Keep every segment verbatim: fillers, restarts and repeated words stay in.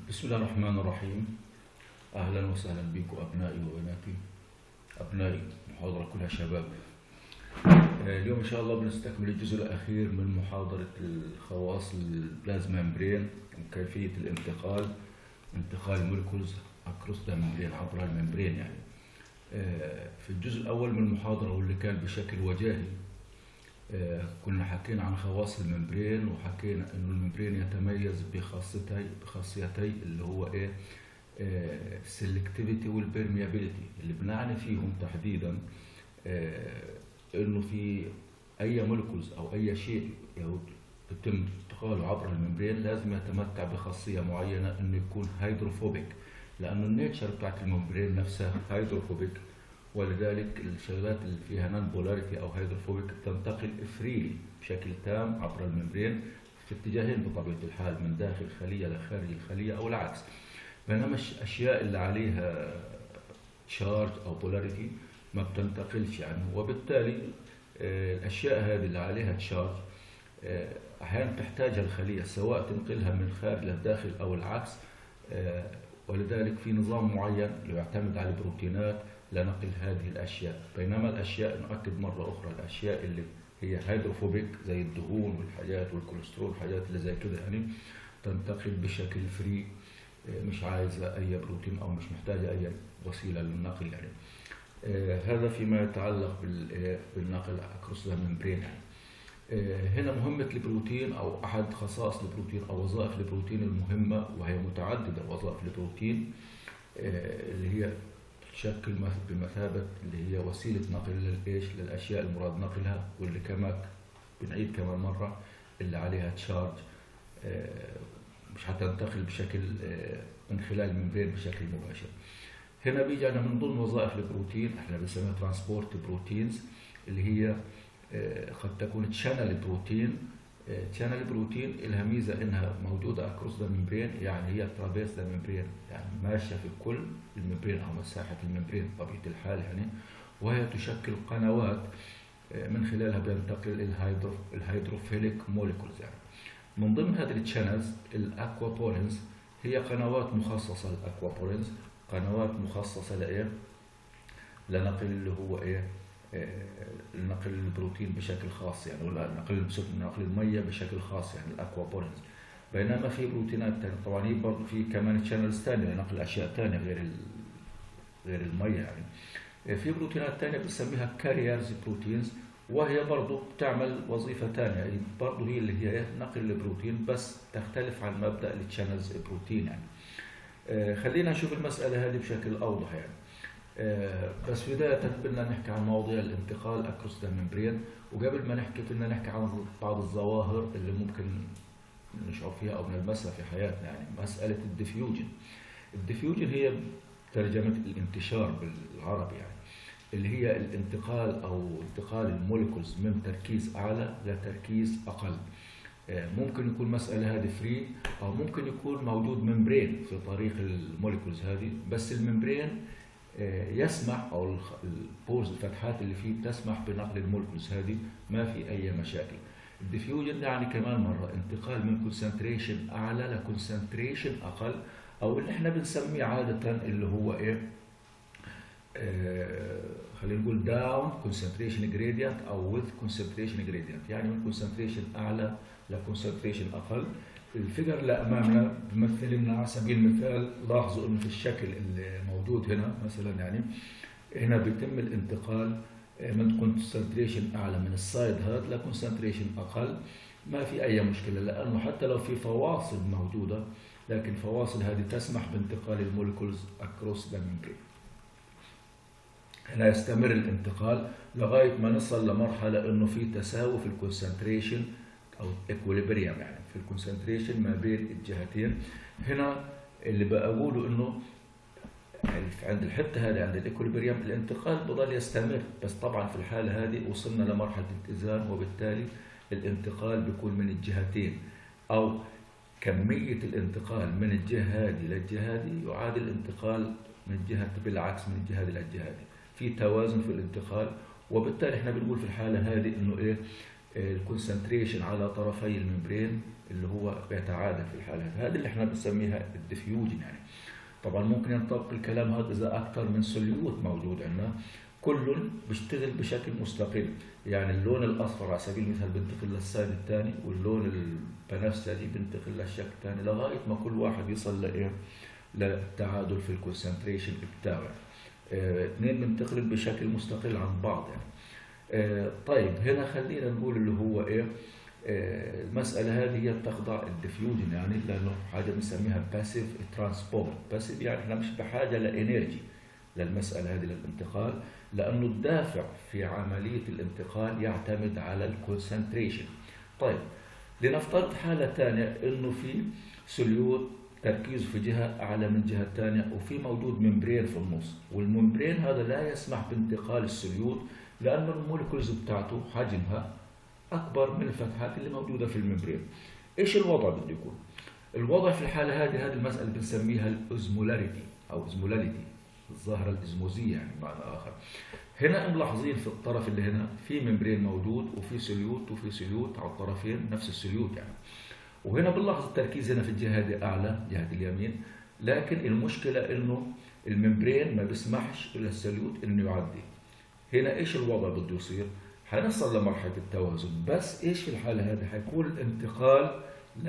بسم الله الرحمن الرحيم. أهلا وسهلا بكم أبنائي وبناتي، أبنائي محاضرة كلها شباب. اليوم إن شاء الله بنستكمل الجزء الأخير من محاضرة الخواص البلازما ممبرين وكيفية الانتقال انتقال المولكولز أكروس ذا ممبرين عبر الممبرين. يعني في الجزء الأول من المحاضرة واللي كان بشكل وجاهي كنا حكينا عن خواص الممبرين، وحكينا انه الممبرين يتميز بخاصيتي بخاصيتي اللي هو ايه السلكتيفيتي والبرميابيليتي، اللي بنعني فيهم تحديدا انه في اي مولكولز او اي شيء يتم انتقاله عبر الممبرين لازم يتمتع بخاصيه معينه، انه يكون هيدروفوبيك، لانه النيتشر بتاعت الممبرين نفسها هيدروفوبيك، ولذلك الشغلات اللي فيها نون بولاريتي او هيدروفوبيك تنتقل فريلي بشكل تام عبر الممبرين في اتجاهين بطبيعه الحال، من داخل الخليه لخارج الخليه او العكس. بينما الاشياء اللي عليها تشارج او بولاريتي ما بتنتقلش يعني، وبالتالي الاشياء هذه اللي عليها تشارج احيانا تحتاجها الخليه سواء تنقلها من الخارج للداخل او العكس، ولذلك في نظام معين يعتمد على البروتينات لنقل هذه الاشياء. بينما الاشياء نؤكد مره اخرى الاشياء اللي هي هيدروفوبيك زي الدهون والحاجات والكوليسترول والحاجات اللي زي كده يعني تنتقل بشكل فري، مش عايزه اي بروتين او مش محتاجه اي وسيله للنقل يعني. آه هذا فيما يتعلق بالنقل اكروس ذا ممبرين يعني. آه هنا مهمه البروتين او احد خصائص البروتين او وظائف البروتين المهمه، وهي متعدده وظائف البروتين آه اللي هي تشكل بمثابه اللي هي وسيله نقل للايش للاشياء المراد نقلها، واللي كمان بنعيد كمان مره اللي عليها تشارج مش هتنتقل بشكل من خلال الممبرين بشكل مباشر. هنا بيجي أنا من ضمن وظائف البروتين احنا بنسميها ترانسبورت بروتينز، اللي هي قد تكون تشانل بروتين. تشانل بروتين لها ميزه انها موجوده اكروس ذا ممبرين، يعني هي ترافيرس ذا ممبرين، يعني ماشيه في كل الممبرين او مساحه الممبرين بطبيعه الحال يعني، وهي تشكل قنوات من خلالها بينتقل الهيدرو الهيدروفيليك موليكولز يعني. من ضمن هذه التشانلز الاكوابورينز هي قنوات مخصصه للاكوابورينز، قنوات مخصصه لايه؟ لنقل اللي هو ايه؟ نقل البروتين بشكل خاص يعني، ولا نقل نقل الميه بشكل خاص يعني الاكوابورينز. بينما في بروتينات ثانيه طبعا هي برضه في كمان تشانلز ثانيه لنقل اشياء ثانيه غير غير الميه يعني. في بروتينات ثانيه بنسميها كاريرز بروتينز، وهي برضه بتعمل وظيفه ثانيه يعني، برضه هي اللي هي نقل البروتين بس تختلف عن مبدا التشانلز بروتين يعني. خلينا نشوف المساله هذه بشكل اوضح يعني. بس بداية بدنا نحكي عن مواضيع الانتقال اكروس ذا ممبرين، وقبل ما نحكي بدنا نحكي عن بعض الظواهر اللي ممكن نشعر فيها او نلمسها في حياتنا يعني. مسألة الديفيوجن. الديفيوجن هي ترجمة الانتشار بالعربي يعني، اللي هي الانتقال او انتقال الموليكولز من تركيز اعلى لتركيز اقل. ممكن يكون مسألة هذه فري، او ممكن يكون موجود ممبرين في طريق الموليكولز هذه، بس الممبرين يسمح او البورز الفتحات اللي فيه تسمح بنقل المولكولز هذه ما في اي مشاكل. الديفيوجن يعني كمان مره انتقال من كونسنتريشن اعلى لكونسنتريشن اقل، او اللي احنا بنسميه عاده اللي هو ايه آه خلينا نقول داون كونسنتريشن جريدينت او وذ كونسنتريشن جريدينت، يعني من كونسنتريشن اعلى لكونسنتريشن اقل. الفيجر اللي امامنا بيمثل لنا على سبيل المثال، لاحظوا انه في الشكل اللي موجود هنا مثلا يعني، هنا بيتم الانتقال من كونسنتريشن اعلى من السايد هذا لكونسنتريشن اقل، ما في اي مشكله، لانه حتى لو في فواصل موجوده لكن فواصل هذه تسمح بانتقال الموليكولز اكروس ذا ممبرين. هنا يستمر الانتقال لغايه ما نصل لمرحله انه في تساوي في الكونسنتريشن او اكوليبريم يعني في الكونسنتريشن ما بين الجهتين. هنا اللي بقوله انه عند الحته هذه عند الاكوليبريم الانتقال بضل يستمر، بس طبعا في الحاله هذه وصلنا لمرحله الاتزان، وبالتالي الانتقال بيكون من الجهتين، او كميه الانتقال من الجهه هذه للجهه هذه يعادل الانتقال من الجهه بالعكس من الجهه هذه للجهه هذه، في توازن في الانتقال. وبالتالي احنا بنقول في الحاله هذه انه ايه الكونسنتريشن على طرفي الممبرين اللي هو بيتعادل في الحالة هذه اللي احنا بنسميها الديفيوجن يعني. طبعا ممكن ينطبق الكلام هذا اذا اكثر من سوليوت موجود عندنا كل بيشتغل بشكل مستقل، يعني اللون الاصفر على سبيل المثال بينتقل للسايد الثاني، واللون البنفسجي بينتقل للشق الثاني، لغايه ما كل واحد يصل لايه؟ للتعادل في الكونسنتريشن بتاعه. اه اثنين بينتقلوا بشكل مستقل عن بعض يعني. اه طيب هنا خلينا نقول اللي هو ايه؟ اه المساله هذه هي بتخضع الديفيوجن يعني، لانه حاجه بنسميها باسيف ترانسبورت. باسيف يعني احنا مش بحاجه لانرجي للمساله هذه للانتقال، لانه الدافع في عمليه الانتقال يعتمد على الكونسنتريشن. طيب لنفترض حاله ثانيه انه في سوليوت تركيزه في جهه اعلى من جهه ثانيه، وفي موجود ممبرين في النص، والممبرين هذا لا يسمح بانتقال السوليوت لانه المولكولز بتاعته حجمها اكبر من الفتحات اللي موجوده في الممبرين. ايش الوضع بده يكون؟ الوضع في الحاله هذه هذه المساله بنسميها الاوزمولاريتي او اوزمولاريتي، الظاهره الازموزيه يعني بمعنى اخر. هنا ملاحظين في الطرف اللي هنا في ممبرين موجود وفي سوليوت وفي سوليوت على الطرفين نفس السوليوت يعني. وهنا بنلاحظ التركيز هنا في الجهه هذه اعلى جهه اليمين، لكن المشكله انه الممبرين ما بيسمحش للسوليوت انه يعدي. هنا ايش الوضع بده يصير؟ حنصل لمرحله التوازن، بس ايش في الحاله هذه؟ حيكون الانتقال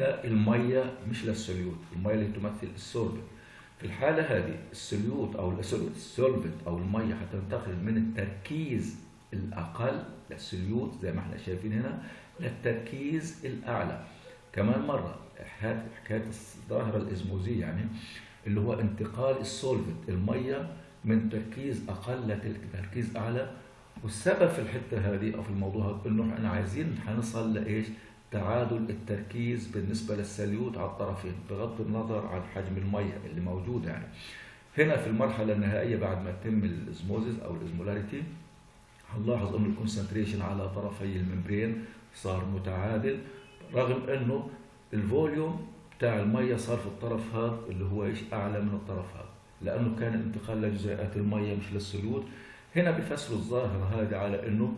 للميه مش للسوليوت، الميه اللي تمثل السولفنت. في الحالة هذه السوليوت أو السولفنت أو المية حتنتقل من التركيز الأقل للسوليوت زي ما احنا شايفين هنا للتركيز الأعلى. كمان مرة حكاية الظاهرة الإزموزية يعني اللي هو انتقال السولفنت المية من تركيز أقل لتركيز أعلى. والسبب في الحتة هذه أو في الموضوع هذا إنه احنا عايزين حنصل لإيش؟ تعادل التركيز بالنسبة للسوليوت على الطرفين بغض النظر عن حجم المية اللي موجود يعني. هنا في المرحلة النهائية بعد ما يتم الازموزيس أو الازمولاريتي هنلاحظ إنه الكونسنتريشن على طرفي الممبرين صار متعادل، رغم إنه الفوليوم بتاع المية صار في الطرف هذا اللي هو إيش؟ أعلى من الطرف هذا، لأنه كان الانتقال لجزيئات المية مش للسوليوت. هنا بيفسروا الظاهرة هذه على إنه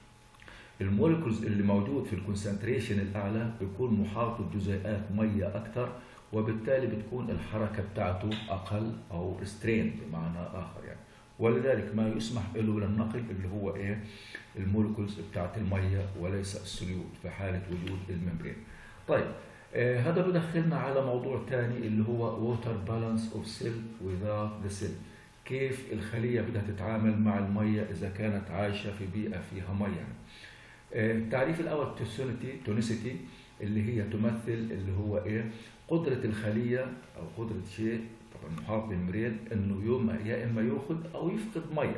المولكولز اللي موجود في الكونسنتريشن الاعلى بيكون محاط بجزيئات ميه اكثر، وبالتالي بتكون الحركه بتاعته اقل او ريسترين بمعنى اخر يعني، ولذلك ما يسمح له للنقل اللي هو ايه؟ المولكولز بتاعت الميه وليس السوليوت في حاله وجود الممبرين. طيب آه هذا بدخلنا على موضوع ثاني اللي هو ووتر بالانس اوف سيل without ذا سيل. كيف الخليه بدها تتعامل مع الميه اذا كانت عايشه في بيئه فيها ميه يعني. التعريف الاول تونيسيتي اللي هي تمثل اللي هو ايه؟ قدره الخليه او قدره شيء طبعا محاط بالممبرين انه يوم يا اما ياخذ او يفقد ميه.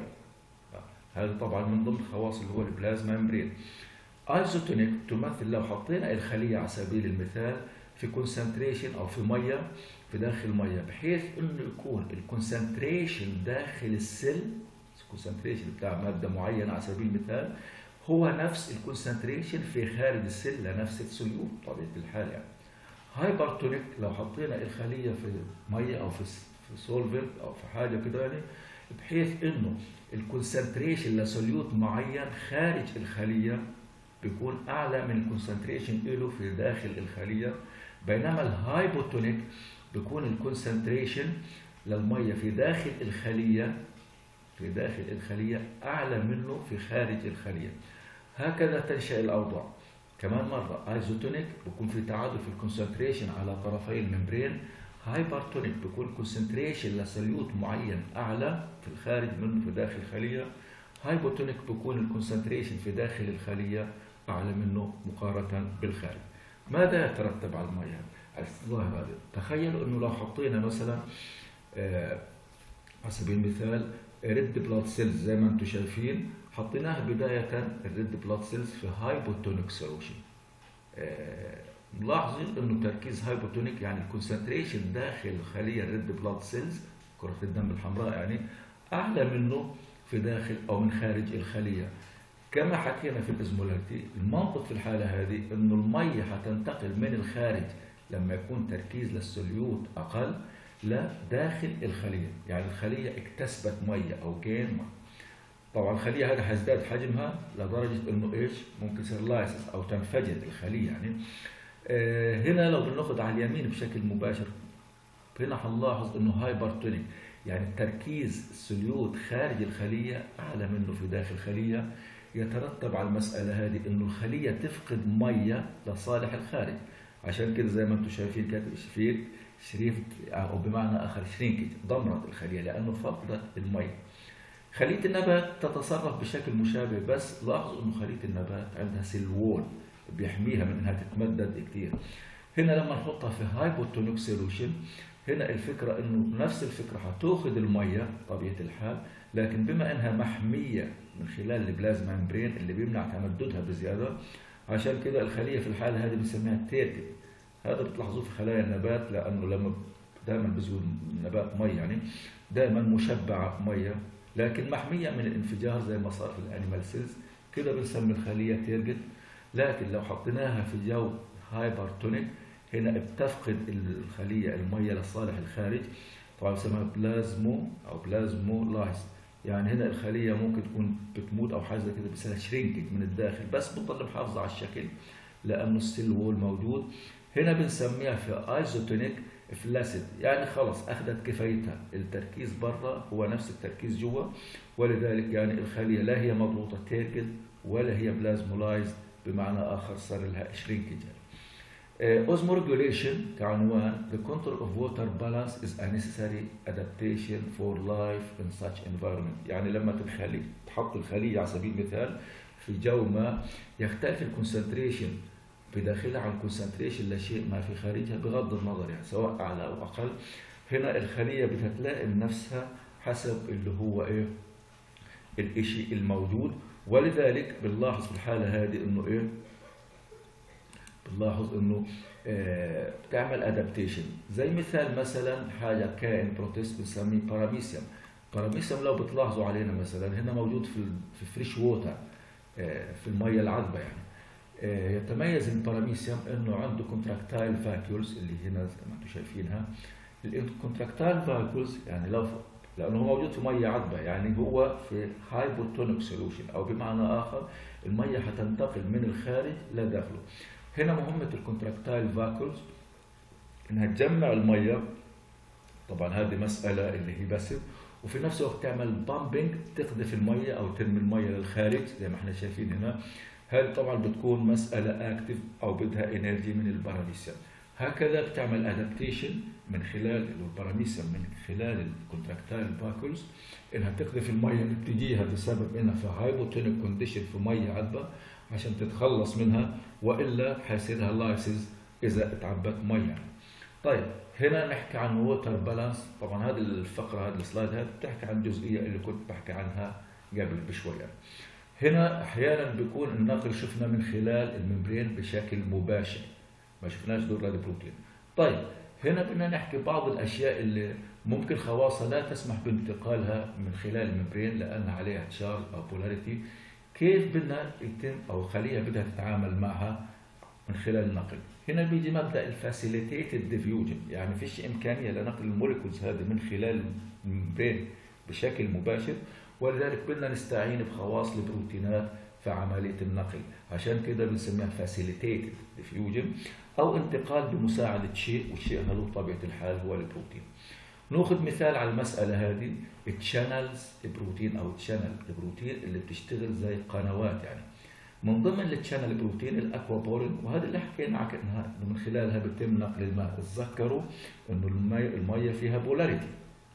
هذا طبعا من ضمن خواص اللي هو البلازما ممبرين. ايزوتونيك تمثل لو حطينا الخليه على سبيل المثال في كونسنتريشن او في ميه في داخل ميه، بحيث انه يكون الكونسنتريشن داخل السيل، الكونسنتريشن بتاع ماده معينه على سبيل المثال هو نفس الكونسنتريشن في خارج السيل لنفس السوليوت بطبيعه الحال يعني. هايبرتونيك لو حطينا الخليه في ميه او في في سولفنت او في حاجه كده يعني، بحيث انه الكونسنتريشن لسوليوت معين خارج الخليه بيكون اعلى من الكونسنتريشن له في داخل الخليه. بينما الهايبوتونيك بيكون الكونسنتريشن للميه في داخل الخليه في داخل الخليه اعلى منه في خارج الخليه. هكذا تنشأ الأوضاع. كمان مرة ايزوتونيك بيكون في تعادل في الكونسنتريشن على طرفي الممبرين، هايبرتونيك بيكون كونسنتريشن لسوليوت معين أعلى في الخارج منه في داخل الخلية، هايبوتونيك بيكون الكونسنتريشن في داخل الخلية أعلى منه مقارنة بالخارج. ماذا يترتب على المياه؟ الظاهرة هذه تخيلوا إنه لو حطينا مثلا آه على سبيل المثال ريد بلاد سيلز زي ما انتم شايفين، حطيناها بداية الريد بلاد سيلز في هايبوتونيك سولوشن. ملاحظين انه تركيز هايبوتونيك يعني الكونسنتريشن داخل الخلية الريد بلاد سيلز كرة الدم الحمراء يعني اعلى منه في داخل او من خارج الخلية. كما حكينا في الازمولاريتي، المنطق في الحالة هذه انه المية حتنتقل من الخارج لما يكون تركيز للسوليوت اقل لا داخل الخلية، يعني الخلية اكتسبت مية أو جين مية. طبعا الخليه هذه حيزداد حجمها لدرجه انه ايش؟ ممكن يصير لايسس او تنفجر الخليه يعني. آه هنا لو بناخذ على اليمين بشكل مباشر، هنا حنلاحظ انه هايبرتونيك، يعني تركيز السوليوت خارج الخليه اعلى منه في داخل الخليه. يترتب على المساله هذه انه الخليه تفقد ميه لصالح الخارج. عشان كده زي ما انتم شايفين كاتب شريف شريف او بمعنى اخر شرينكج، ضمرت الخليه لانه فقدت الميه. خليه النبات تتصرف بشكل مشابه، بس لاحظوا انه خليه النبات عندها سيل وول بيحميها من انها تتمدد كثير. هنا لما نحطها في هايبوتونيك سوليوشن، هنا الفكره انه نفس الفكره حتاخذ الميه طبيعه الحال، لكن بما انها محميه من خلال البلازما ممبرين اللي بيمنع تمددها بزياده، عشان كده الخليه في الحاله هذه بنسميها تيركت. هذا بتلاحظوه في خلايا النبات، لانه لما دائما بزول النبات مي يعني دائما مشبعه ميه، لكن محميه من الانفجار زي ما صار في الانيمال سيلز، كده بنسمي الخليه تيرجت. لكن لو حطيناها في جو هايبرتونيك، هنا بتفقد الخليه الميه لصالح الخارج، طبعا بنسميها بلازمو او بلازمولايز. يعني هنا الخليه ممكن تكون بتموت او حاجه زي كده، بس شرينكج من الداخل، بس بتضل محافظه على الشكل لانه السيل وول موجود. هنا بنسميها في ايزوتونيك فلاسيد، يعني خلص اخذت كفايتها، التركيز برا هو نفس التركيز جوا، ولذلك يعني الخليه لا هي مضغوطه تيرجل ولا هي بلازمولايز، بمعنى اخر صار لها شرينكج. اوزموريجوليشن كعنوان: The control of water balance is a necessary adaptation for life in such environment. يعني لما تخلي تحط الخليه على سبيل المثال في جو ما يختلف الكونسنتريشن بداخلها عن الكونسنتريشن لشيء ما في خارجها بغض النظر، يعني سواء اعلى او اقل. هنا الخليه بتتلائم نفسها حسب اللي هو ايه الشيء الموجود، ولذلك بنلاحظ في الحاله هذه انه ايه بنلاحظ انه آه بتعمل ادابتيشن. زي مثال مثلا حاجه كائن بروتيست بنسميه باراميسيوم. باراميسيوم لو بتلاحظوا علينا مثلا هنا موجود في في فريش ووتر، آه في الميه العذبه يعني. آه يتميز الباراميسيوم انه عنده كونتراكتايل فاكيولز اللي هنا زي ما انتم شايفينها. الكونتراكتايل فاكيولز يعني لو لانه هو موجود في ميه عذبه، يعني هو في هايبوتونيك سوليوشن، او بمعنى اخر الميه حتنتقل من الخارج لداخله. هنا مهمة الكونتراكتايل فاكولز انها تجمع المية، طبعا هذه مسألة اللي هي باسيف، وفي نفس الوقت تعمل بامبنج تقذف المية او ترمي المية للخارج زي ما احنا شايفين هنا. هذه طبعا بتكون مسألة اكتف او بدها انرجي من الباراميسيوم. هكذا بتعمل ادابتيشن من خلال الباراميسيوم من خلال الكونتراكتايل فاكولز انها تقذف المية اللي بتجيها بسبب انها في هايبوتونيك كونديشن في مية عذبة عشان تتخلص منها، والا حيصير لها لايسز اذا اتعبت ميه. طيب هنا نحكي عن ووتر بالانس. طبعا هذه الفقره هذه السلايد هذه بتحكي عن الجزئيه اللي كنت بحكي عنها قبل بشويه. هنا احيانا بيكون النقل شفنا من خلال الممبرين بشكل مباشر، ما شفناش دور البروتين. طيب هنا بدنا نحكي بعض الاشياء اللي ممكن خواصها لا تسمح بانتقالها من خلال الممبرين لان عليها تشارج او بولاريتي. كيف بدنا يتم او خليه بدها تتعامل معها من خلال النقل؟ هنا بيجي مبدا الفاسيليتيتد ديفيوجن، يعني فيش امكانيه لنقل الموليكولز هذه من خلال الممبرين بشكل مباشر، ولذلك بدنا نستعين بخواص البروتينات في عمليه النقل. عشان كده بنسميها فاسيليتيتد ديفيوجن او انتقال بمساعده شيء، والشيء هذا بطبيعه الحال هو البروتين. ناخذ مثال على المسألة هذه، التشانلز بروتين أو تشانل بروتين اللي بتشتغل زي قنوات يعني. من ضمن التشانل بروتين الأكوابورين، وهذا اللي حكينا عنها من خلالها بيتم نقل الماء. تذكروا إنه المي المية فيها بولاريتي،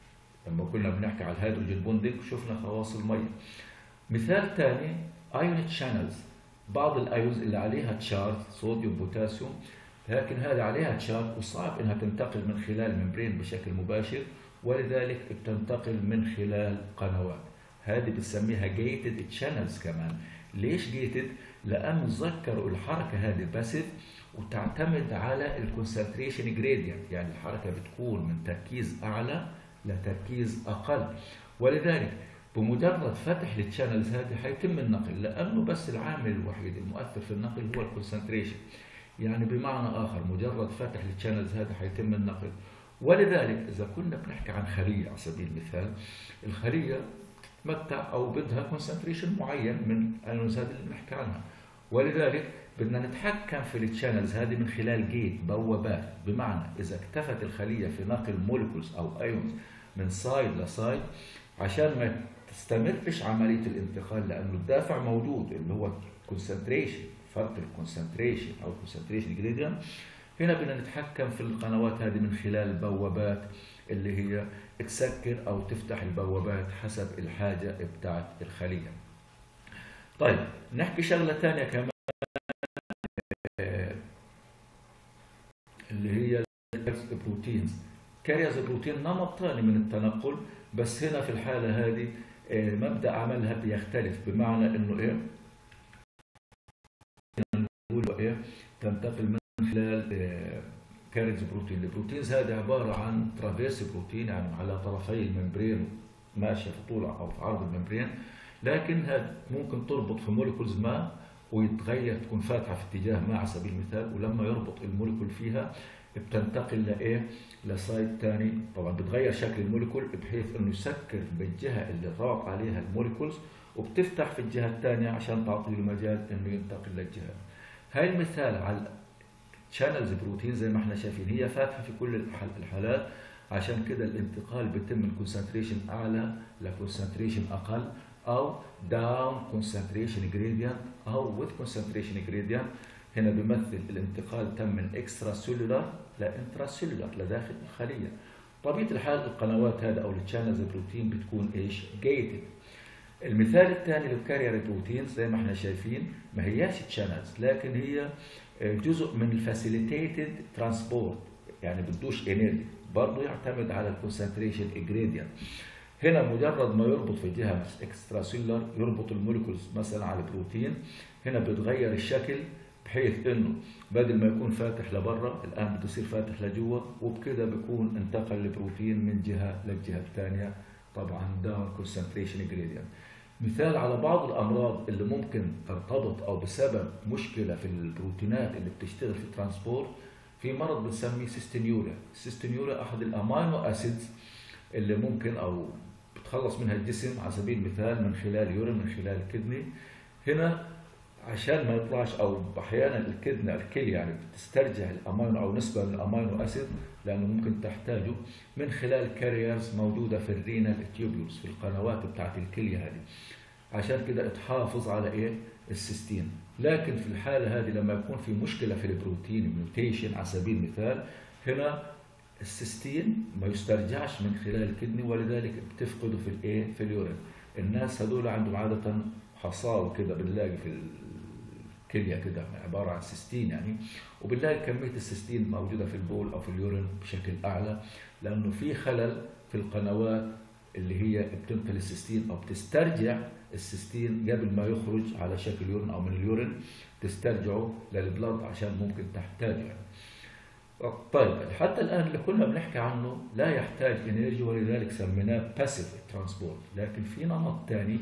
لما كنا بنحكي على الهيدروجين بوندينج شفنا خواص المية. مثال ثاني ايون تشانلز، بعض الايونز اللي عليها تشارج صوديوم بوتاسيوم، لكن هذا عليها تشارج وصعب انها تنتقل من خلال الممبرين بشكل مباشر، ولذلك بتنتقل من خلال قنوات. هذه بنسميها جيتد تشانلز كمان. ليش جيتد؟ لأن تذكروا الحركة هذه باسيف وتعتمد على الكونسنتريشن جريدينت، يعني الحركة بتكون من تركيز أعلى لتركيز أقل، ولذلك بمجرد فتح التشانلز هذه حيتم النقل، لأنه بس العامل الوحيد المؤثر في النقل هو الكونسنتريشن. يعني بمعنى آخر مجرد فتح التشانلز هذه حيتم النقل. ولذلك إذا كنا بنحكي عن خلية على سبيل المثال، الخلية تتمتع او بدها كونسنتريشن معين من الايونز هذه اللي بنحكي عنها. ولذلك بدنا نتحكم في التشانلز هذه من خلال جيت، بوابات. بمعنى اذا اكتفت الخليه في نقل مولكولز او ايونز من سايد لسايد عشان ما تستمرش عمليه الانتقال، لانه الدافع موجود اللي هو كونسنتريشن، فرق الكونسنتريشن او الكونسنتريشن جريدينت. هنا بدنا نتحكم في القنوات هذه من خلال البوابات اللي هي تسكر او تفتح البوابات حسب الحاجه بتاعت الخليه. طيب نحكي شغله ثانيه كمان اللي هي البروتينز. كاريرز بروتين نمط ثاني من التنقل، بس هنا في الحاله هذه مبدا عملها بيختلف. بمعنى انه ايه نقول ايه تنتقل من خلال كاريرز بروتين. البروتينز هذه عباره عن ترافيرس بروتين، يعني على طرفي الممبرين ماشيه في طول او في عرض الممبرين، لكن ممكن تربط في موليكولز ما ويتغير، تكون فاتحه في اتجاه ما على سبيل المثال، ولما يربط الموليكول فيها بتنتقل لايه؟ لسايد ثاني. طبعا بتغير شكل الموليكول بحيث انه يسكر بالجهه اللي ربط عليها الموليكولز، وبتفتح في الجهه الثانيه عشان تعطي له مجال انه ينتقل للجهه. هاي المثال على شانلز بروتين زي ما احنا شايفين هي فاتحه في كل الحالات، عشان كده الانتقال بيتم من كونسنتريشن اعلى لكونسنتريشن اقل، او داون كونسنتريشن جريدينت او وذ كونسنتريشن جريدينت. هنا بيمثل الانتقال تم من اكسترا سيلولار لانترا سيلولار لداخل الخليه. طبيعه الحال القنوات هذا او الشانلز بروتين بتكون ايش؟ جيتد. المثال الثاني للكارير بروتين زي ما احنا شايفين ما هياش تشانلز، لكن هي جزء من الفاسيليتيتد ترانسبورت، يعني بدوش انرجي، برضه يعتمد على الكونسنتريشن جريدينت. هنا مجرد ما يربط في جهه اكسترا سيلولار يربط الموليكولز مثلا على البروتين، هنا بيتغير الشكل بحيث انه بدل ما يكون فاتح لبرا الان بده يصير فاتح لجوا، وبكده بيكون انتقل البروتين من جهه للجهه الثانيه، طبعا داون كونسنتريشن جريدينت. مثال على بعض الامراض اللي ممكن ترتبط او بسبب مشكله في البروتينات اللي بتشتغل في الترانسبورت، في مرض بنسميه سيستينيوريا. السيستينيوريا احد الامينو اسيدز اللي ممكن او بتخلص منها الجسم على سبيل المثال من خلال يورين، من خلال الكدني. هنا عشان ما يطلعش، او احيانا الكدنه الكليه يعني بتسترجع الامينو او نسبه من الامينو اسيد لانه ممكن تحتاجه من خلال كاريرز موجوده في الرينال تيوبيولز، في القنوات بتاعت الكليه هذه، عشان كده تحافظ على ايه؟ السيستين. لكن في الحاله هذه لما يكون في مشكله في البروتين ميوتيشن على سبيل المثال، هنا السيستين ما يسترجعش من خلال الكدني، ولذلك بتفقده في الايه؟ في اليورين. الناس هذول عندهم عاده حصاوي كده بنلاقي في الكليه كده عباره عن سيستين يعني، وبنلاقي كميه السيستين موجوده في البول او في اليورين بشكل اعلى، لانه في خلل في القنوات اللي هي بتنقل السيستين او بتسترجع السيستين قبل ما يخرج على شكل يورين او من اليورين، تسترجعه للبلد عشان ممكن تحتاجه يعني. طيب حتى الان اللي كنا بنحكي عنه لا يحتاج انرجي، ولذلك سميناه باسيف ترانسبورت. لكن في نمط ثاني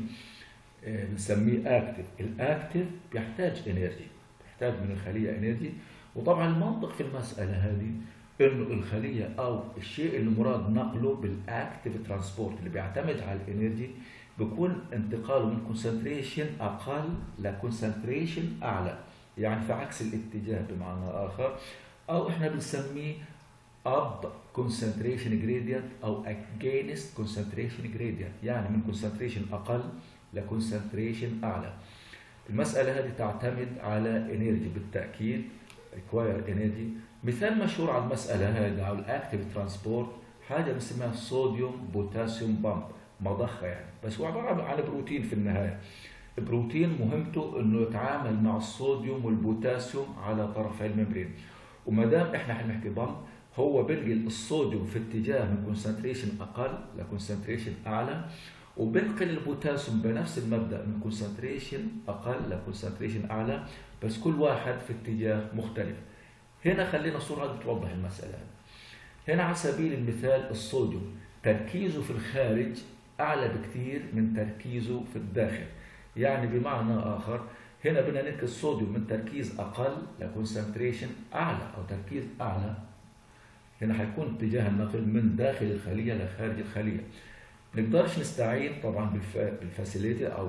بنسميه اكتف. الاكتف بيحتاج انرجي، بيحتاج من الخليه انرجي. وطبعا المنطق في المساله هذه انه الخليه او الشيء اللي مراد نقله بالاكتف ترانسبورت اللي بيعتمد على الانرجي بيكون انتقاله من كونسنتريشن اقل لكونسنتريشن اعلى، يعني في عكس الاتجاه بمعنى اخر، او احنا بنسميه اب كونسنتريشن جريدينت او اجينست كونسنتريشن جريدينت، يعني من كونسنتريشن اقل لكونسنتريشن اعلى. المساله هذه تعتمد على انرجي بالتاكيد، ريكواير انرجي. مثال مشهور على المساله هذه على الاكتيف ترانسبورت حاجه بنسميها صوديوم بوتاسيوم بامب، مضخه يعني، بس هو عباره عن بروتين في النهايه. البروتين مهمته انه يتعامل مع الصوديوم والبوتاسيوم على طرفي الممبرين، وما دام احنا حنحكي بامب هو بنقل الصوديوم في اتجاه من كونسنتريشن اقل لكونسنتريشن اعلى، وبنقل البوتاسيوم بنفس المبدا من كونسنتريشن اقل لكونسنتريشن اعلى، بس كل واحد في اتجاه مختلف. هنا خلينا صوره توضح المساله. هنا على سبيل المثال الصوديوم تركيزه في الخارج اعلى بكثير من تركيزه في الداخل، يعني بمعنى اخر هنا بدنا ننقل الصوديوم من تركيز اقل لكونسنتريشن اعلى او تركيز اعلى. هنا حيكون اتجاه النقل من داخل الخليه لخارج الخليه. نقدرش نستعين طبعا بالفاسيليتد او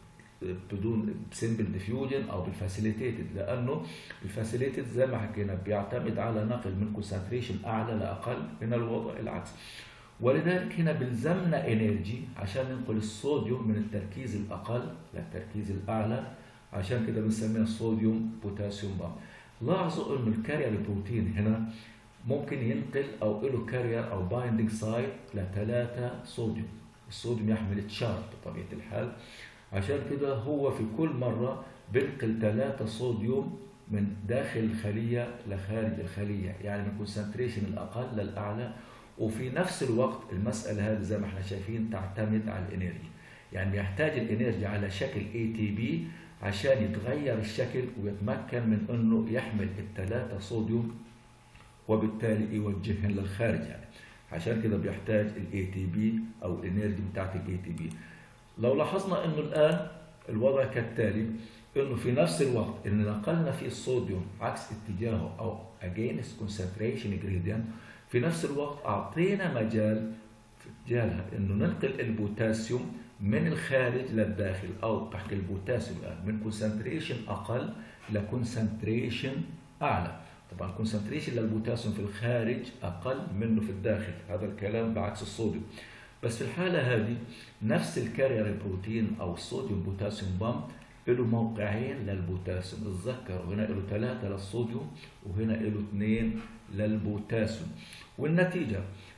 بدون سمبل ديفيوجن او بالفاسيليتيتد، لانه الفاسيليتد زي ما حكينا بيعتمد على نقل من كونسنتريشن اعلى لاقل من الوضع العكس، ولذلك هنا بلزمنا انرجي عشان ننقل الصوديوم من التركيز الاقل للتركيز الاعلى، عشان كده بنسميها صوديوم بوتاسيوم بامب. لاحظوا انه الكارير بروتين هنا ممكن ينقل او له كارير او بايندينج سايت لثلاثة صوديوم، الصوديوم يحمل تشارج بطبيعه الحال، عشان كده هو في كل مره بينقل ثلاثة صوديوم من داخل الخليه لخارج الخليه، يعني من كونسنتريشن الاقل للاعلى، وفي نفس الوقت المساله هذه زي ما احنا شايفين تعتمد على الانرجي، يعني يحتاج الانرجي على شكل اي تي بي عشان يتغير الشكل ويتمكن من انه يحمل الثلاثة صوديوم وبالتالي يوجههم للخارج، يعني عشان كده بيحتاج الاي تي بي او الانرجي بتاعت الاي تي بي. لو لاحظنا انه الان الوضع كالتالي، انه في نفس الوقت اللي نقلنا فيه الصوديوم عكس اتجاهه او against concentration gradient، في نفس الوقت اعطينا مجال في اتجاهها انه ننقل البوتاسيوم من الخارج للداخل، او بحكي البوتاسيوم الان من كونسنتريشن اقل لكونسنتريشن اعلى. طبعا كونسنتريشن للبوتاسيوم في الخارج اقل منه في الداخل، هذا الكلام بعكس الصوديوم. بس في الحاله هذه نفس الكارير بروتين او الصوديوم بوتاسيوم بامب له موقعين للبوتاسيوم، اتذكروا هنا له ثلاثه للصوديوم وهنا له اثنين للبوتاسيوم، والنتيجه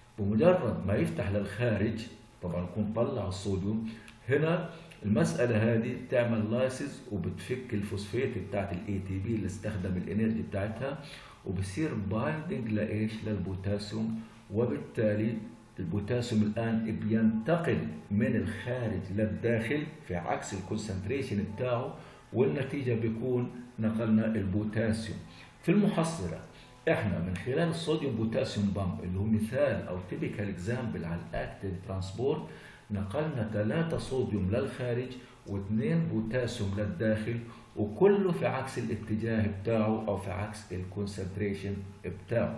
بمجرد ما يفتح للخارج طبعا يكون طلع الصوديوم، هنا المسألة هذه تعمل لايسز وبتفك الفوسفات بتاعت الاي تي بي اللي استخدم الانرجي بتاعتها، وبصير بايندنج لايش؟ للبوتاسيوم، وبالتالي البوتاسيوم الان بينتقل من الخارج للداخل في عكس الكونسنتريشن بتاعه، والنتيجة بيكون نقلنا البوتاسيوم. في المحصلة احنا من خلال الصوديوم بوتاسيوم بامب اللي هو مثال او تيبيكال اكزامبل على الاكتيف ترانسبورت، نقلنا ثلاثة صوديوم للخارج واثنين بوتاسيوم للداخل، وكله في عكس الاتجاه بتاعه او في عكس الكونسنتريشن بتاعه.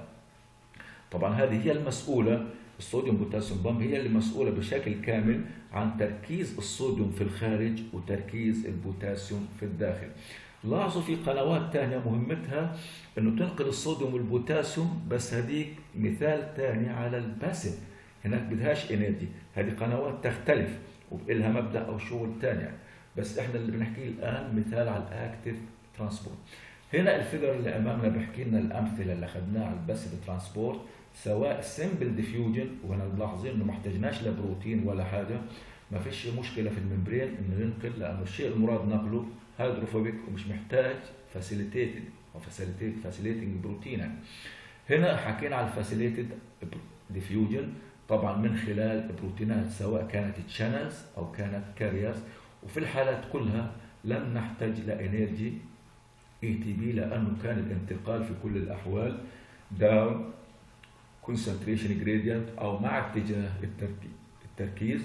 طبعا هذه هي المسؤولة، الصوديوم بوتاسيوم بامب هي اللي مسؤولة بشكل كامل عن تركيز الصوديوم في الخارج وتركيز البوتاسيوم في الداخل. لاحظوا في قنوات ثانية مهمتها انه تنقل الصوديوم والبوتاسيوم، بس هذيك مثال ثاني على الباسيف، هناك بدهاش انرجي، هذه قنوات تختلف وبإلها مبدأ او شغل ثاني يعني. بس احنا اللي بنحكيه الان مثال على الاكتيف ترانسبورت. هنا الفيجر اللي امامنا بيحكي لنا الامثله اللي اخذناها على الباسيف ترانسبورت، سواء سمبل ديفيوجن، وهنا ملاحظين انه ما احتاجناش لبروتين ولا حاجه، ما فيش مشكله في الممبرين انه ينقل، لانه الشيء المراد نقله هيدروفوبيك ومش محتاج فاسيليتيتد او فاسيليتيت فاسيليتنج بروتين يعني. هنا حكينا على الفاسيليتد ديفيوجن طبعا من خلال بروتينات سواء كانت تشانلز او كانت كاريرز، وفي الحالات كلها لم نحتاج لانرجي اي تي بي، لانه كان الانتقال في كل الاحوال داون كونسنتريشن جريدينت او مع اتجاه التركيز.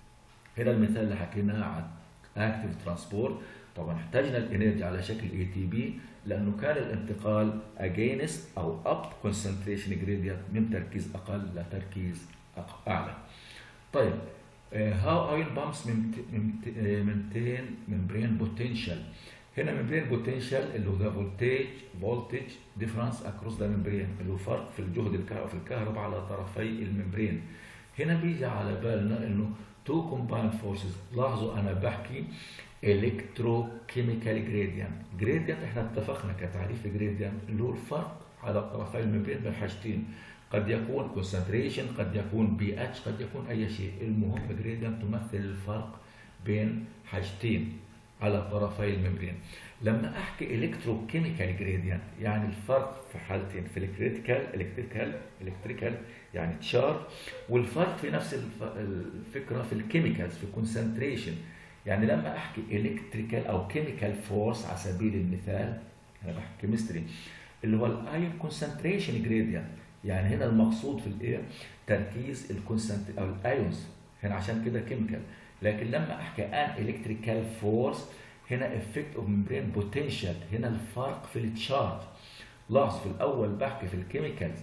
هنا المثال اللي حكيناه عن اكتيف ترانسبورت، طبعا احتاجنا الانرجي على شكل اي تي بي لانه كان الانتقال اجينست او اب كونسنتريشن جريدينت من تركيز اقل لتركيز اعلى. طيب هاو اين بامبس مينتين ممبرين بوتنشال. هنا ممبرين بوتنشال اللي هو ذا فولتج فولتج ديفرنس اكروس ذا ممبرين، اللي هو فرق في الجهد الكهرباء في الكهرباء على طرفي الممبرين. هنا بيجي على بالنا انه تو كومبايند فورسز. لاحظوا انا بحكي الكتروكيميكال جريدينت، جريدينت احنا اتفقنا كتعريف جريدينت اللي هو الفرق على طرفي الممبرين بين حاجتين، قد يكون كونسنتريشن، قد يكون بي اتش، قد يكون اي شيء، المهم جريدينت تمثل الفرق بين حاجتين على طرفي الممبرين. لما احكي الكتروكيميكال جريدينت يعني الفرق في حالتين، في الكريتيكال الكتريكال الكتريكال يعني تشارج، والفرق في نفس الفكره في الكيميكالز في كونسنتريشن. يعني لما احكي الكتريكال او كيميكال فورس على سبيل المثال، انا بحكي كيمستري اللي هو الايون كونسنتريشن جريدينت، يعني هنا المقصود في الايه؟ تركيز الكونسنت او الايونز هنا، عشان كده كيميكال. لكن لما احكي ان الكتريكال فورس هنا افكت اوف ممبرين بوتنشال، هنا الفرق في التشارج. لاحظ في الاول بحكي في الكيميكالز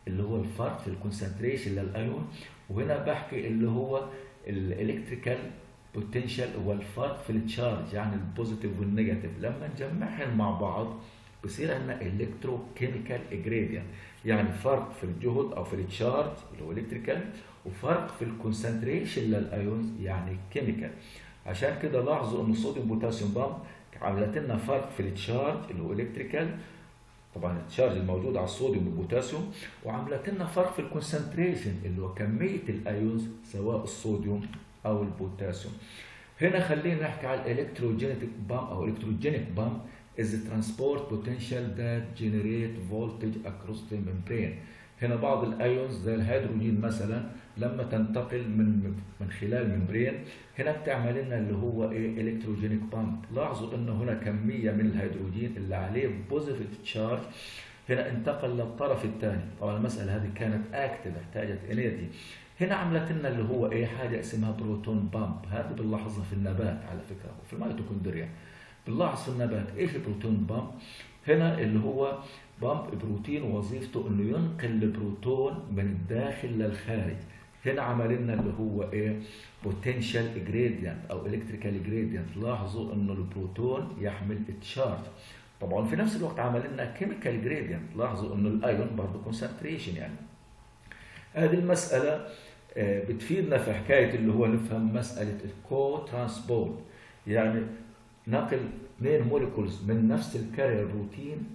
اللي هو الفرق في الكونسنتريشن للايون، وهنا بحكي اللي هو الالكتريكال بوتنشال هو الفرق في التشارج، يعني البوزيتيف والنيجاتيف. لما نجمعهم مع بعض بصير عندنا الكترو كيميكال جريدينت، يعني فرق في الجهد او في التشارج اللي هو الكتريكال، وفرق في الكونسنتريشن للايونز يعني كيميكال. عشان كده لاحظوا ان الصوديوم بوتاسيوم بامب عملت لنا فرق في التشارج اللي هو الكتريكال، طبعا التشارج الموجود على الصوديوم والبوتاسيوم، وعملت لنا فرق في الكونسنتريشن اللي هو كميه الايونز سواء الصوديوم او البوتاسيوم. هنا خلينا نحكي على الالكتروجينيك بامب او الكتروجينيك بامب is the transport potential that generate voltage across the membrane. هنا بعض الايونز زي الهيدروجين مثلا لما تنتقل من من خلال ممبرين هنا بتعمل لنا اللي هو ايه الكتروجينيك بامب. لاحظوا انه هنا كميه من الهيدروجين اللي عليه بوزيتيف تشارج هنا انتقل للطرف الثاني. طبعا المساله هذه كانت اكتف احتاجت انرجي، هنا عملت لنا اللي هو ايه حاجه اسمها بروتون بامب. هذه بنلاحظها في النبات على فكره وفي الميتوكوندريا. بنلاحظ في النبات ايش البروتون بامب؟ هنا اللي هو بامب بروتين وظيفته انه ينقل البروتون من الداخل للخارج. هنا عمل لنا اللي هو ايه بوتنشال جريدينت او الكتريكال جريدينت. لاحظوا انه البروتون يحمل تشارج. طبعا في نفس الوقت عمل لنا كيميكال جريدينت. لاحظوا انه الايون برضه كونسنتريشن. يعني هذه المساله بتفيدنا في حكايه اللي هو نفهم مساله الكو ترانسبورت، يعني نقل اثنين موليكولز من نفس الكارير روتين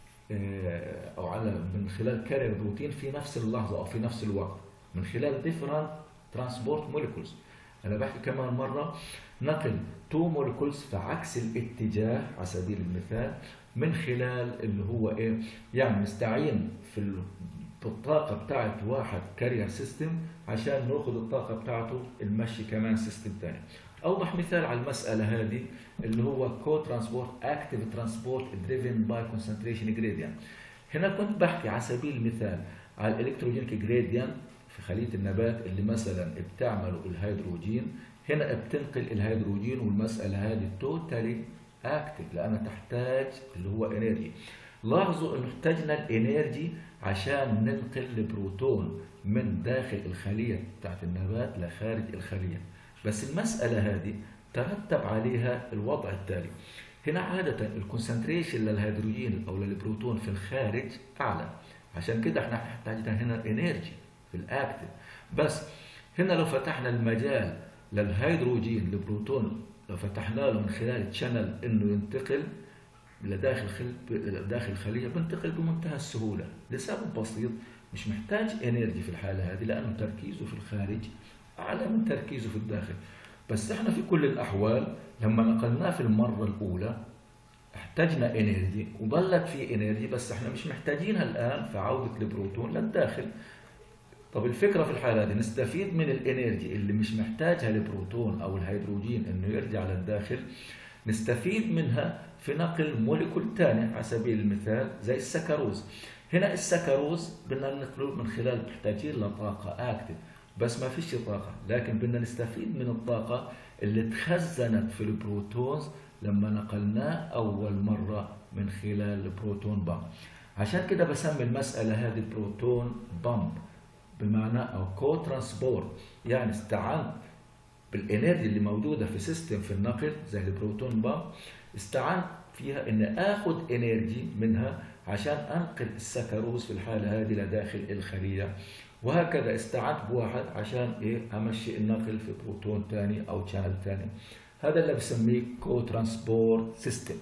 او على من خلال كارير روتين في نفس اللحظه او في نفس الوقت من خلال different transport molecules. انا بحكي كمان مره نقل تو موليكولز في عكس الاتجاه على سبيل المثال من خلال اللي هو ايه يعني نستعين في الطاقه بتاعت واحد كارير سيستم عشان ناخذ الطاقه بتاعته المشي كمان سيستم ثاني. اوضح مثال على المساله هذه اللي هو كو ترانسبورت اكتيف ترانسبورت دريفن باي كونسنتريشن جريدينت. هنا كنت بحكي على سبيل المثال على الالكتروجينيك جريدينت في خليه النبات اللي مثلا بتعمل الهيدروجين. هنا بتنقل الهيدروجين والمساله هذه توتالي اكتيف لانها تحتاج اللي هو انرجي. لاحظوا انه احتاجنا الانرجي عشان ننقل البروتون من داخل الخليه بتاعت النبات لخارج الخليه. بس المساله هذه ترتب عليها الوضع التالي. هنا عاده الكونسنتريشن للهيدروجين او للبروتون في الخارج اعلى، عشان كده احنا احتاجنا هنا انرجي في الاكتف. بس هنا لو فتحنا المجال للهيدروجين البروتون لو فتحنا له من خلال تشانل انه ينتقل لداخل خل... داخل الخليه بينتقل بمنتهى السهوله لسبب بسيط، مش محتاج انرجي في الحاله هذه لانه تركيزه في الخارج اعلى من تركيزه في الداخل. بس احنا في كل الاحوال لما نقلناه في المره الاولى احتاجنا انرجي وظلت في انرجي، بس احنا مش محتاجينها الان في عوده البروتون للداخل. طب الفكره في الحاله دي نستفيد من الانرجي اللي مش محتاجها البروتون او الهيدروجين انه يرجع للداخل، نستفيد منها في نقل موليكول ثاني على سبيل المثال زي السكروز. هنا السكروز بدنا ننقله من خلال محتاجين لطاقه اكتف، بس ما فيش طاقه، لكن بدنا نستفيد من الطاقه اللي تخزنت في البروتونز لما نقلناه اول مره من خلال البروتون بامب. عشان كده بسمي المساله هذه بروتون بامب بمعنى او كو ترانسبورت، يعني استعنت بالانرجي اللي موجوده في سيستم في النقل زي البروتون بامب، استعنت فيها ان اخذ انرجي منها عشان انقل السكروز في الحاله هذه لداخل الخليه، وهكذا استعنت بواحد عشان ايه امشي النقل في بروتون ثاني او شانل ثاني. هذا اللي بسميه كو ترانسبورت سيستم.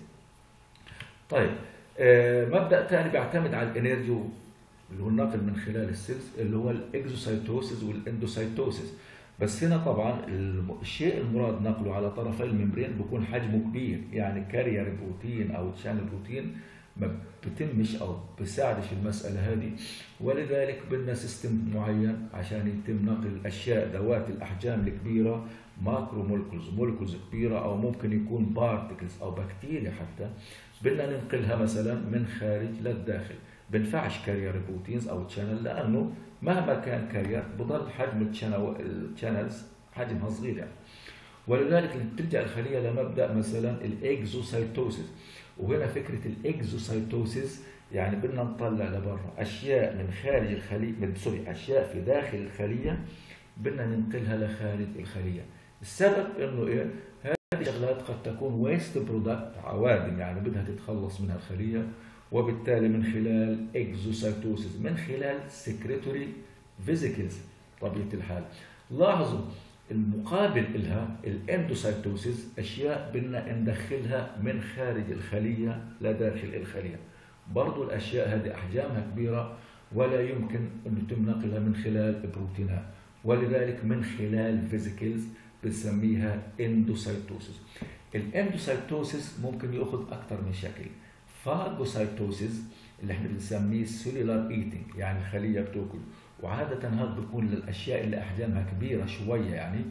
طيب آه مبدا ثاني بيعتمد على الانرجي اللي هو النقل من خلال السيلز اللي هو الاكزوسايتوسيس والاندوسايتوسيس. بس هنا طبعا الشيء المراد نقله على طرفي الممبرين بيكون حجمه كبير، يعني كارير بروتين او شانل بروتين ما بتمش او بيساعدش المساله هذه، ولذلك بدنا سيستم معين عشان يتم نقل الاشياء ذوات الاحجام الكبيره، ماكرو مولكولز مولكولز كبيره، او ممكن يكون بارتكلز او بكتيريا حتى، بدنا ننقلها مثلا من خارج للداخل. بنفعش كارير بروتينز او تشانل لانه مهما كان كارير بضل حجم التشانلز حجمها صغير يعني. ولذلك بترجع الخليه لمبدا مثلا الاكزوسايتوسيس، وهنا فكره الاكزوسايتوسيس يعني بدنا نطلع لبرا اشياء من خارج الخليه، من سوري اشياء في داخل الخليه بدنا ننقلها لخارج الخليه. السبب انه ايه؟ هذه الشغلات قد تكون ويست برودكت، عوادم يعني بدها تتخلص منها الخليه، وبالتالي من خلال اكزوسايتوسيس، من خلال سكريتوري فيزيكلز طبيعه الحال. لاحظوا المقابل لها الاندوسايتوسيس، اشياء بدنا ندخلها من خارج الخليه لداخل الخليه. برضو الاشياء هذه احجامها كبيره ولا يمكن ان يتم نقلها من خلال بروتينات، ولذلك من خلال فيزيكلز بنسميها اندوسايتوسيس. الاندوسايتوسيس ممكن ياخذ اكثر من شكل. فاجوسايتوسيس اللي احنا بنسميه سيلولار ايتنج، يعني الخليه بتاكل، وعاده هذا بيكون للاشياء اللي احجامها كبيره شويه يعني.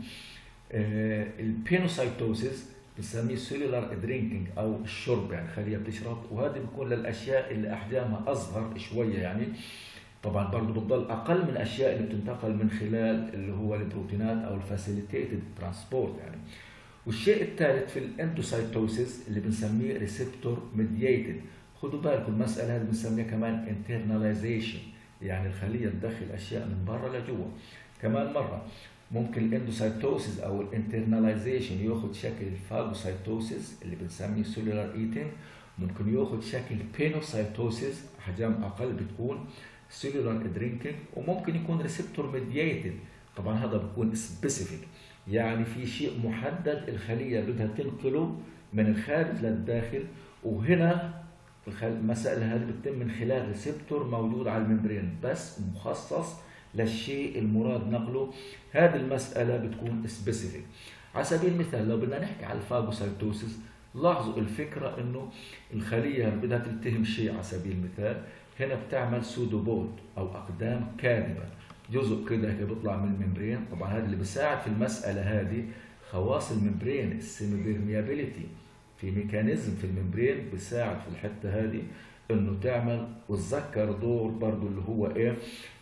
آه البينوسايتوسيس بنسميه سيلولار درينكينج او الشرب، يعني خليه بتشرب، وهذا بيكون للاشياء اللي احجامها اصغر شويه يعني. طبعا برضه بتضل اقل من الاشياء اللي بتنتقل من خلال اللي هو البروتينات او الفاسيليتيتد ترانسبورت يعني. والشيء الثالث في الاندوسايتوسيس اللي بنسميه ريسبتور ميدييتد. خدوا بالكم المساله هذه بنسميها كمان انترناليزيشن، يعني الخليه تدخل اشياء من برا لجوا. كمان مره ممكن الاندوسايتوسيس او الانترناليزيشن ياخذ شكل الفاجوسايتوسيس اللي بنسميه سيلولار ايتنج، ممكن ياخذ شكل بينوسايتوسيس احجام اقل بتكون سيلولار درينكينج، وممكن يكون ريسبتور ميدييتد. طبعا هذا بيكون سبيسيفيك، يعني في شيء محدد الخليه بدها تنقله من الخارج للداخل، وهنا المسألة هذه بتتم من خلال ريسبتور موجود على الممبرين بس مخصص للشيء المراد نقله. هذه المسألة بتكون سبيسيفيك. على سبيل المثال لو بدنا نحكي على الفاجوسايتوسيس، لاحظوا الفكرة انه الخلية بدها تلتهم شيء. على سبيل المثال هنا بتعمل سودوبود او اقدام كاذبة، جزء كده هيك بيطلع من الممبرين. طبعا هذا اللي بيساعد في المسألة هذه خواص الممبرين، السيميبرميابيليتي، في ميكانيزم في الممبرين بيساعد في الحته هذه انه تعمل. وتذكر دور برضه اللي هو ايه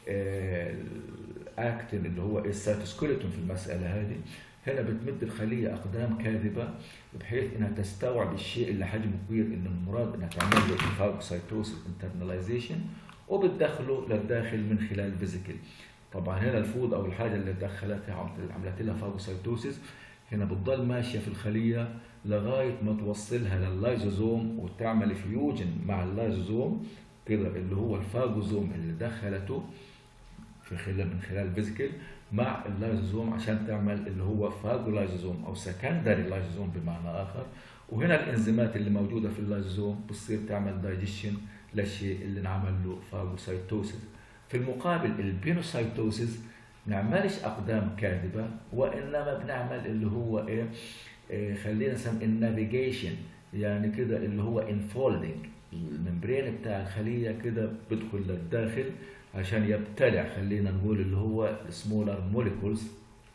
آه الاكتين اللي هو ايه السيتوسكيلتون في المساله هذه. هنا بتمد الخليه اقدام كاذبه بحيث انها تستوعب الشيء اللي حجمه كبير، ان المراد انها تعمل له فاجوسايتوسيس انترناليزيشن، وبتدخله للداخل من خلال فيزيكل. طبعا هنا الفود او الحاجه اللي دخلتها عملت لها فاجوسايتوسيس هنا بتضل ماشيه في الخليه لغايه ما توصلها لللايزوزوم وتعمل فيوجن مع اللايزوزوم كده اللي هو الفاجوزوم اللي دخلته في خلال من خلال فيزيكل مع اللايزوزوم عشان تعمل اللي هو فاجولايزوزوم او سكندري لايزوزوم بمعنى اخر. وهنا الانزيمات اللي موجوده في اللايزوزوم بتصير تعمل دايجيشن للشيء اللي انعمل له فاجوسايتوسيس. في المقابل البينوسايتوسيس نعملش اقدام كاذبه، وانما بنعمل اللي هو ايه, إيه خلينا نسميه النافيجيشن، يعني كده اللي هو انفولدنج الممبرين بتاع الخليه كده بدخل للداخل عشان يبتلع خلينا نقول اللي هو سمولر موليكولز.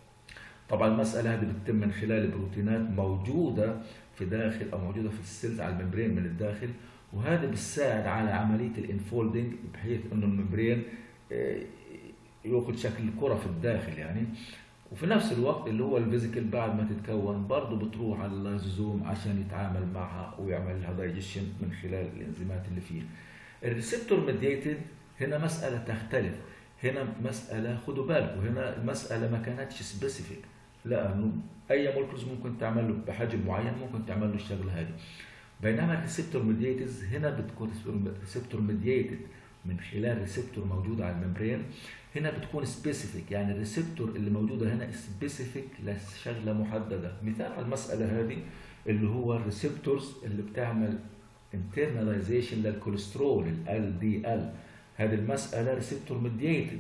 طبعا المساله هذه بتتم من خلال بروتينات موجوده في داخل او موجوده في السيلز على الممبرين من الداخل، وهذا بتساعد على عمليه الانفولدنج بحيث انه الممبرين إيه ياخذ شكل كره في الداخل يعني. وفي نفس الوقت اللي هو الفيزيكال بعد ما تتكون برضه بتروح على اللايزوزوم عشان يتعامل معها ويعمل لها دايجيشن من خلال الانزيمات اللي فيه. الريسبتور ميديتد هنا مساله تختلف، هنا مساله خدوا بالكم هنا المساله ما كانتش سبيسيفيك، لانه اي مولكيولز ممكن تعمل له بحجم معين ممكن تعمل له الشغله هذه. بينما الريسبتور ميديتد هنا بتكون ريسبتور ميديتد من خلال ريسبتور موجود على الممبرين، هنا بتكون سبيسيفيك، يعني الريسبتور اللي موجوده هنا سبيسيفيك لشغله محدده. مثال على المساله هذه اللي هو الريسبتورز اللي بتعمل انترناليزيشن للكوليسترول ال دي ال، هذه المساله ريسبتور ميديتد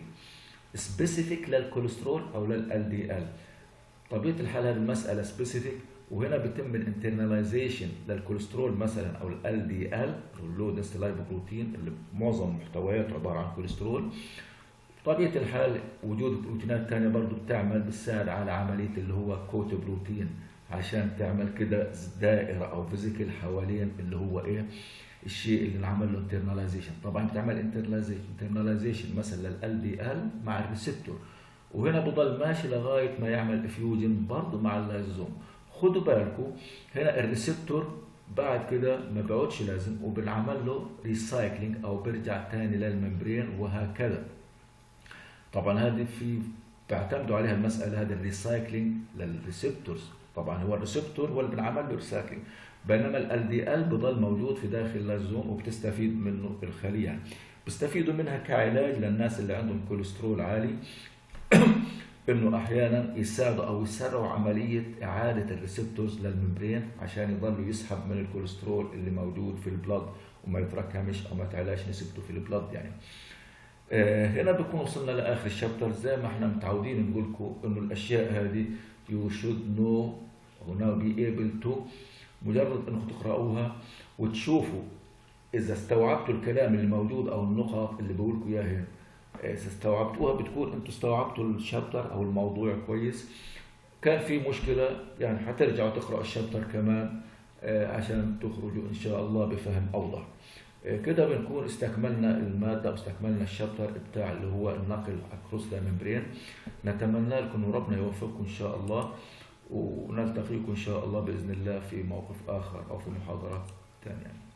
سبيسيفيك للكوليسترول او لل دي ال. طبيعه الحال هذه المساله سبيسيفيك، وهنا بيتم الانترناليزيشن للكوليسترول مثلا او ال دي ال اللو دنسيتي لايبوبروتين اللي معظم محتوياته عباره عن كوليسترول. طبيعه الحال وجود بروتينات ثانيه برضه بتعمل بتساعد على عمليه اللي هو كوت بروتين عشان تعمل كده دائره او فيزيكل حوالين اللي هو ايه الشيء اللي انعمل له انترناليزيشن. طبعا بتعمل انترناليزيشن مثلا لل دي ال مع الريسبتور، وهنا بضل ماشي لغايه ما يعمل افيوجن برضه مع اللايزوم. خدوا بالكم هنا الريسبتور بعد كده ما بيعودش لازم وبنعمل له ريسايكلينج او بيرجع تاني للممبرين وهكذا. طبعا هذه في بيعتمدوا عليها المساله، هذا الريسايكلينج للريسبتورز. طبعا هو الريسبتور هو اللي بنعمل له ريسايكلينج، بينما ال دي ال بضل موجود في داخل اللايزوم وبتستفيد منه الخليه. يعني بيستفيدوا منها كعلاج للناس اللي عندهم كوليسترول عالي انه احيانا يساعدوا او يسرعوا عمليه اعاده الريسبتورز للممبرين عشان يضلوا يسحب من الكوليسترول اللي موجود في البلد وما يتراكمش او ما تعلاش نسبته في البلد. يعني آه هنا بكون وصلنا لاخر الشابتر. زي ما احنا متعودين نقول لكم انه الاشياء هذه you should know or now be able to، مجرد انكم تقرأوها وتشوفوا اذا استوعبتوا الكلام اللي موجود او النقط اللي بقول لكم اياها هنا، اذا استوعبتوها بتكون انتوا استوعبتوا الشابتر او الموضوع كويس. كان في مشكله يعني حترجعوا تقرأوا الشابتر كمان عشان تخرجوا ان شاء الله بفهم اوضح. كده بنكون استكملنا الماده واستكملنا الشابتر بتاع اللي هو النقل اكروس ذا ممبرين. نتمنى لكم وربنا يوفقكم ان شاء الله، ونلتقيكم ان شاء الله باذن الله في موقف اخر او في محاضره ثانيه.